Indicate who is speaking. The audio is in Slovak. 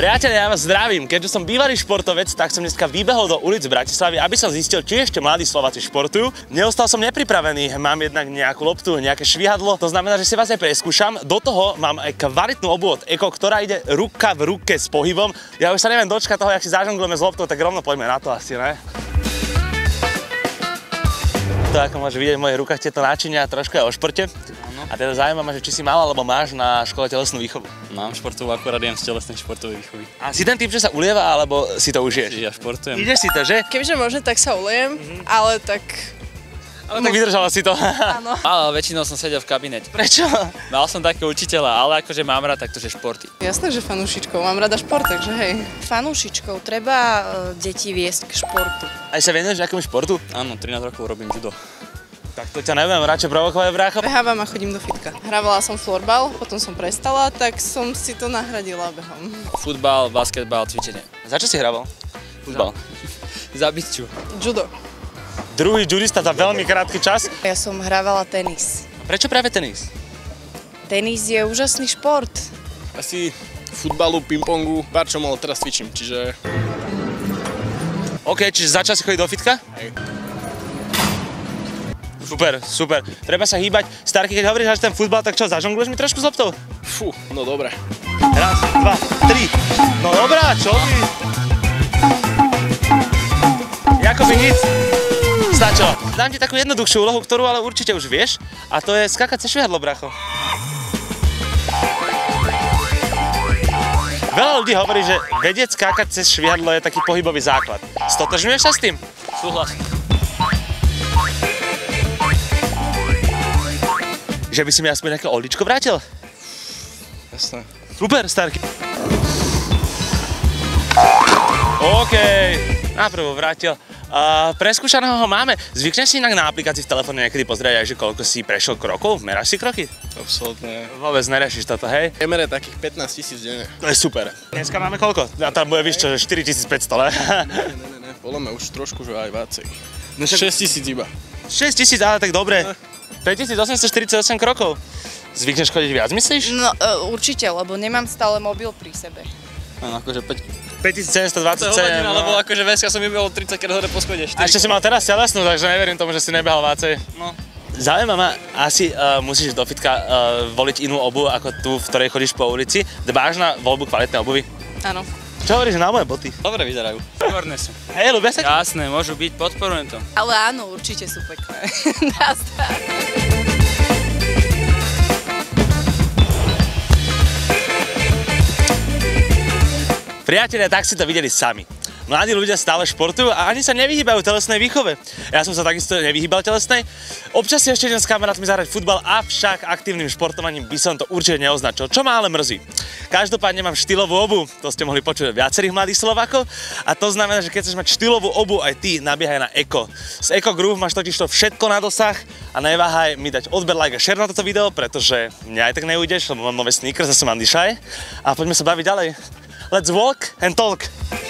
Speaker 1: Priatelia, ja vás zdravím. Keďže som bývalý športovec, tak som dneska vybehol do ulic Bratislavy, aby som zistil, či ešte mladí Slováci športujú. Neostal som nepripravený, mám jednak nejakú loptu, nejaké švihadlo, to znamená, že si vás aj preskúšam. Do toho mám aj kvalitnú obuv od Eko, ktorá ide ruka v ruke s pohybom. Ja už sa neviem dočkať toho, jak si zažonglujeme s loptou, tak rovno poďme na to asi, ne? To, ako môžeš vidieť v mojich rukách, tieto náčinia trošku je o športe. A teda zaujíma ma, že či si mal alebo máš na škole telesnú výchovu.
Speaker 2: Mám športovú, akurát jem z telesnej športovej výchovy.
Speaker 1: A si ten typ, že sa ulieva, alebo si to užiješ?
Speaker 2: Ja športujem.
Speaker 1: Ideš si to, že?
Speaker 3: Kebyže môže, tak sa ulejem, ale tak...
Speaker 1: Ale tak vydržala si to.
Speaker 3: Áno.
Speaker 2: Ale väčšinou som sedel v kabinete.
Speaker 1: Prečo?
Speaker 2: Mal som takého učiteľa, ale akože mám rád takto, že športy.
Speaker 3: Jasné, že fanúšičkou, mám rada šport, takže hej.
Speaker 4: Fanúšičkou treba deti viesť k športu.
Speaker 1: Aj sa venuješ akému športu?
Speaker 2: Áno, 13 rokov robím judo.
Speaker 1: Tak to ťa neviem, radšej provokovať, brácho.
Speaker 3: Behávam a chodím do fitka. Hrávala som florbal, potom som prestala, tak som si to nahradila behom.
Speaker 2: Futbal, basketbal, cvičenie.
Speaker 1: Za čo si hrával? Futbal.
Speaker 2: Za biču.
Speaker 3: Judo.
Speaker 1: Druhý judista za veľmi krátky čas.
Speaker 4: Ja som hrávala tenis.
Speaker 1: Prečo práve tenis?
Speaker 4: Tenis je úžasný šport.
Speaker 5: Asi futbalu, pingpongu, pár čom, ale teraz cvičím, čiže...
Speaker 1: OK, čiže začal si chodiť do fitka?
Speaker 5: Hej.
Speaker 1: Super, super. Treba sa hýbať. Starky, keď hovoríš, že ten futbal, tak čo, zažongluješ mi trošku s loptou?
Speaker 5: Fú, no dobre.
Speaker 1: Raz, dva, tri. No dobrá, čo ty? Jakoby nic. Stačilo. Dám ti takú jednoduchšiu úlohu, ktorú ale určite už vieš, a to je skákať cez švihadlo, bracho. Veľa ľudí hovorí, že vedieť skákať cez švihadlo je taký pohybový základ. Stotožňuješ sa s tým?
Speaker 2: Súhlas.
Speaker 1: Že by si mi aspoň nejaké olíčko vrátil?
Speaker 5: Jasné.
Speaker 1: Super, Starky. OK, naprvo vrátil. Preskúšaného ho máme. Zvykneš si inak na aplikácii v telefóne niekedy pozrieť aj, že koľko si prešiel krokov? Meráš si kroky?
Speaker 5: Absolutne.
Speaker 1: Vôbec nerešiš toto, hej?
Speaker 5: Priemer je takých 15 000 denne.
Speaker 1: To je super. Dneska máme koľko? A tam bude víš čo, že 4500, ne?
Speaker 5: Ne, podľa mňa už trošku, že aj vácej.
Speaker 1: No
Speaker 5: 6 000 iba.
Speaker 1: 6000, ale tak dobre. 5848 krokov. Zvykneš chodiť viac, myslíš?
Speaker 4: No určite, lebo nemám stále mobil pri sebe.
Speaker 2: Áno, akože
Speaker 1: 5727.
Speaker 2: hodina, lebo akože dneska som vybehol 30 km po schode.
Speaker 1: A ešte si mal teraz telesnú, takže neverím tomu, že si nebehal vácej.
Speaker 2: No.
Speaker 1: Zaujíma ma, asi musíš do fitka voliť inú obuv ako tú, v ktorej chodíš po ulici. Dbáš na voľbu kvalitnej obuvy?
Speaker 3: Áno.
Speaker 1: Čo hovoríš na moje boty?
Speaker 2: Dobre vyzerajú. Výborné sú.
Speaker 1: Hej, ľúbia sa ti?
Speaker 2: Jasné, môžu byť, podporujem to.
Speaker 4: Ale áno, určite sú pekné.
Speaker 1: Priatelia, tak si to videli sami. Mladí ľudia stále športujú a ani sa nevyhýbajú telesnej výchove. Ja som sa takisto nevyhýbal telesnej. Občas si ešte idem s kamarátmi zahrať futbal, avšak aktívnym športovaním by som to určite neoznačil, čo ma ale mrzí. Každopádne mám štýlovú obuv, to ste mohli počuť od viacerých mladých Slovákov, a to znamená, že keď chceš mať štýlovú obuv aj ty, nabiehaj na Eko. Z Eko Groove máš totižto všetko na dosah a neváhaj mi dať odber, like a share na toto video, pretože mňa aj tak neujdeš, lebo mám nové sneakers a som Andy Shy. A poďme sa baviť ďalej. Let's walk and talk.